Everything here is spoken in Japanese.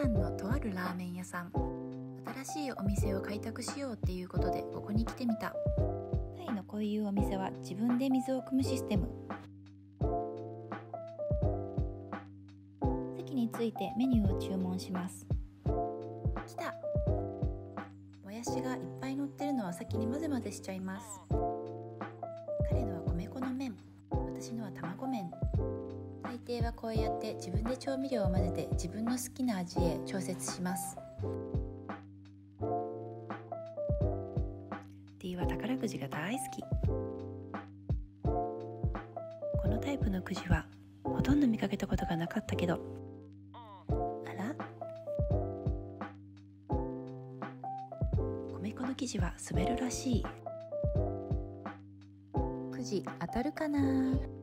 ンのとあるラーメン屋さん。新しいお店を開拓しようっていうことでここに来てみた。タイのこういうお店は自分で水を汲むシステム。席についてメニューを注文します。来た。もやしがいっぱい乗ってるのは先に混ぜ混ぜしちゃいます。彼のは米粉の麺、私のは卵麺。大抵はこうやって自分で調味料を混ぜて自分の好きな味へ調節します。D は宝くじが大好き。このタイプのくじはほとんど見かけたことがなかったけど、あら、米粉の生地は滑るらしい。くじ当たるかな。